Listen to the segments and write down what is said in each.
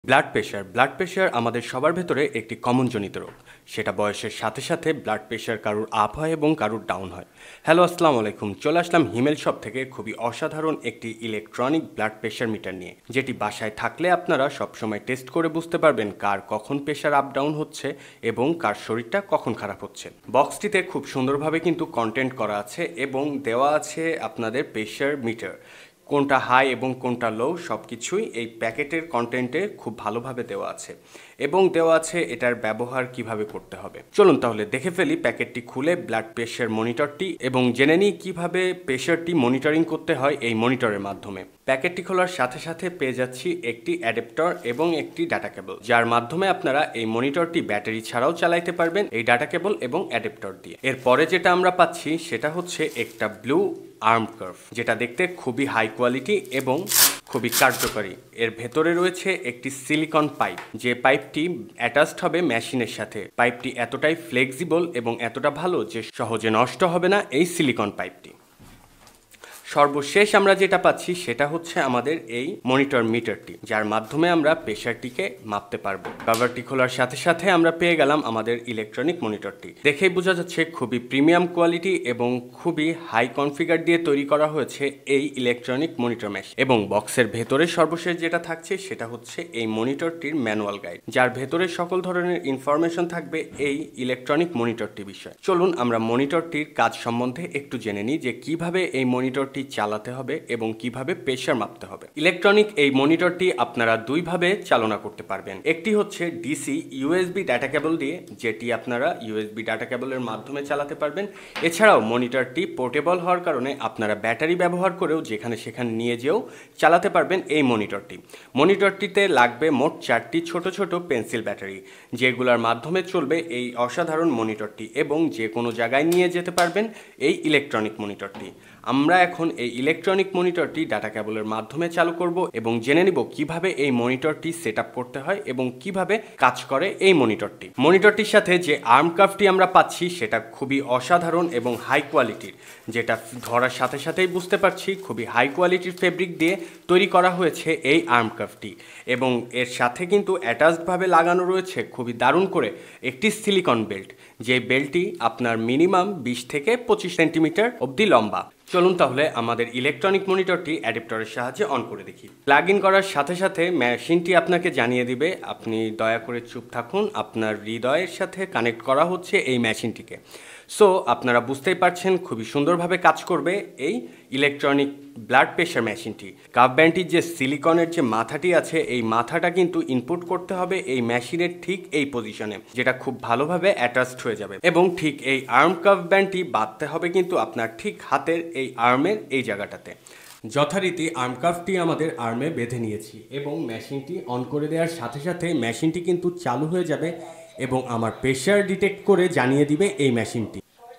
Blood pressure আমাদের সবার ভেতরে একটি কমন জনিত রোগ। সেটা বয়সের সাথে সাথে ব্লাড প্রেশার কারুর আপ হয় এবং কারুর ডাউন হয়। হ্যালো, আসসালামু আলাইকুম। চলে আসলাম হিমেল শপ থেকে খুবই অসাধারণ একটি ইলেকট্রনিক ব্লাড প্রেশার মিটার নিয়ে, যেটি বাসায় থাকলে আপনারা সবসময় টেস্ট করে বুঝতে পারবেন কার কখন প্রেশার আপ ডাউন হচ্ছে এবং কার শরীরটা কখন খারাপ হচ্ছে। বক্সটিতে খুব সুন্দরভাবে কিন্তু কন্টেন্ট করা আছে এবং দেওয়া আছে আপনাদের প্রেশার মিটার, কোনটা হাই এবং কোনটা লো সব কিছুই এই প্যাকেটের কন্টেন্টে খুব ভালোভাবে দেওয়া আছে এবং দেওয়া আছে এটার ব্যবহার কিভাবে করতে হবে। চলুন তাহলে দেখে ফেলি প্যাকেটটি খুলে ব্লাড প্রেশার মনিটরটি এবং জেনে নিই কীভাবে প্রেশারটি মনিটরিং করতে হয় এই মনিটরের মাধ্যমে। প্যাকেটটি খোলার সাথে সাথে পেয়ে যাচ্ছি একটি অ্যাডাপ্টার এবং একটি ডাটা কেবল, যার মাধ্যমে আপনারা এই মনিটরটি ব্যাটারি ছাড়াও চালাইতে পারবেন এই ডাটা কেবল এবং অ্যাডাপ্টার দিয়ে। এরপরে যেটা আমরা পাচ্ছি সেটা হচ্ছে একটা ব্লু আর্ম কার্ভ, যেটা দেখতে খুবই হাই কোয়ালিটি এবং খুবই কার্যকরী। এর ভেতরে রয়েছে একটি সিলিকন পাইপ, যে পাইপটি অ্যাটাচড হবে মেশিনের সাথে। পাইপটি এতটাই ফ্লেক্সিবল এবং এতটা ভালো যে সহজে নষ্ট হবে না এই সিলিকন পাইপটি। সর্বশেষ আমরা যেটা পাচ্ছি সেটা হচ্ছে আমাদের এই মনিটর মিটারটি, যার মাধ্যমে আমরা প্রেশারটিকে মাপতে পারবো। কভারটি খোলার সাথে সাথে আমরা পেয়ে গেলাম আমাদের ইলেকট্রনিক মনিটরটি। দেখেই বোঝা যাচ্ছে খুবই প্রিমিয়াম কোয়ালিটি এবং খুবই হাই কনফিগার দিয়ে তৈরি করা হয়েছে এই ইলেকট্রনিক মনিটর মেশিন। এবং বক্সের ভেতরে সর্বশেষ যেটা থাকছে সেটা হচ্ছে এই মনিটরটির ম্যানুয়াল গাইড, যার ভেতরে সকল ধরনের ইনফরমেশন থাকবে এই ইলেকট্রনিক মনিটরটি বিষয়ে। চলুন আমরা মনিটরটির কাজ সম্বন্ধে একটু জেনে নিই যে কিভাবে এই মনিটরটি চালাতে হবে এবং কিভাবে প্রেশার মাপতে হবে। ইলেকট্রনিক এই মনিটরটি আপনারা দুইভাবে চালনা করতে পারবেন। একটি হচ্ছে ডিসি ইউএসবি ডাটা কেবল দিয়ে, যেটি আপনারা ইউএসবি ডাটা কেবলের মাধ্যমে চালাতে পারবেন। এছাড়াও মনিটরটি পোর্টেবল হওয়ার কারণে আপনারা ব্যাটারি ব্যবহার করেও যেখানে সেখানে নিয়ে যেও চালাতে পারবেন এই মনিটরটি। মনিটরটিতে লাগবে মোট 4টি ছোট ছোট পেন্সিল ব্যাটারি, যেগুলোর মাধ্যমে চলবে এই অসাধারণ মনিটরটি এবং যে কোনো জায়গায় নিয়ে যেতে পারবেন এই ইলেকট্রনিক মনিটরটি। আমরা এখন এই ইলেকট্রনিক মনিটরটি ডাটা কেবলের মাধ্যমে চালু করব এবং জেনে নিব কিভাবে এই মনিটরটি সেট আপ করতে হয় এবং কিভাবে কাজ করে এই মনিটরটি। মনিটরটির সাথে যে আর্ম কার্ভটি আমরা পাচ্ছি সেটা খুবই অসাধারণ এবং হাই কোয়ালিটির, যেটা ধরার সাথে সাথেই বুঝতে পারছি খুবই হাই কোয়ালিটির ফেব্রিক দিয়ে তৈরি করা হয়েছে এই আর্ম কার্ভটি। এবং এর সাথে কিন্তু অ্যাটাচডভাবে লাগানো রয়েছে খুবই দারুণ করে একটি সিলিকন বেল্ট, যে বেল্টটি আপনার মিনিমাম 20 থেকে 25 সেন্টিমিটার অবধি লম্বা। চলুন তাহলে আমাদের ইলেকট্রনিক মনিটরটি অ্যাডাপ্টারের সাহায্যে অন করে দেখি। প্লাগ ইন করার সাথে সাথে মেশিনটি আপনাকে জানিয়ে দিবে, আপনি দয়া করে চুপ থাকুন, আপনার হৃদয়ের সাথে কানেক্ট করা হচ্ছে এই মেশিনটিকে। সো আপনারা বুঝতেই পারছেন খুবই সুন্দরভাবে কাজ করবে এই ইলেকট্রনিক ব্লাড প্রেশার মেশিনটি। কার্ভ ব্যান্ডটির যে সিলিকনের যে মাথাটি আছে, এই মাথাটা কিন্তু ইনপুট করতে হবে এই মেশিনের ঠিক এই পজিশনে, যেটা খুব ভালোভাবে অ্যাটাচড হয়ে যাবে। এবং ঠিক এই আর্ম কার্ভ ব্যান্ডটি বাঁধতে হবে কিন্তু আপনার ঠিক হাতের এই আর্মের এই জায়গাটাতে। যথারীতি আর্ম কার্ভটি আমাদের আর্মে বেঁধে নিয়েছি এবং মেশিনটি অন করে দেওয়ার সাথে সাথে মেশিনটি কিন্তু চালু হয়ে যাবে এবং আমার প্রেশার ডিটেক্ট করে জানিয়ে দিবে এই মেশিনটি।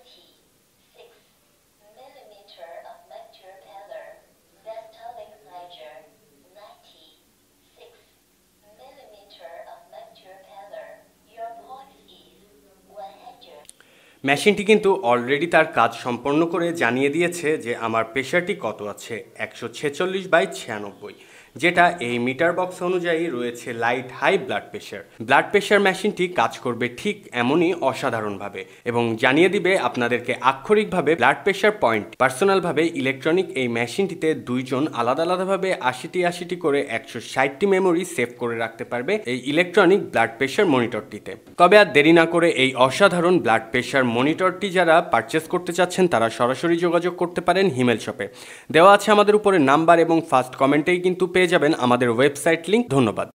মেশিনটি কিন্তু অলরেডি তার কাজ সম্পন্ন করে জানিয়ে দিয়েছে যে আমার প্রেশারটি কত আছে, 146/96, যেটা এই মিটার বক্স অনুযায়ী রয়েছে light high blood pressure. Blood pressure মেশিনটি কাজ করবে ঠিক এমনই অসাধারণভাবে এবং জানিয়ে দিবে আপনাদেরকে আক্ষরিকভাবে ব্লাড প্রেশার পয়েন্ট। পার্সোনালভাবে ইলেকট্রনিক এই মেশিনটিতে দুইজন আলাদা আলাদাভাবে 80টি করে 160টি মেমোরি সেভ করে রাখতে পারবে এই ইলেকট্রনিক ব্লাড প্রেশার মনিটরটিতে। তবে আর দেরি না করে এই অসাধারণ ব্লাড প্রেশার মনিটরটি যারা পারচেস করতে চাচ্ছেন তারা সরাসরি যোগাযোগ করতে পারেন হিমেল শপে। দেওয়া আছে আমাদের উপরে নাম্বার এবং ফার্স্ট কমেন্টেই কিন্তু পেয়ে যাবেন আমাদের ওয়েবসাইট লিংক। ধন্যবাদ।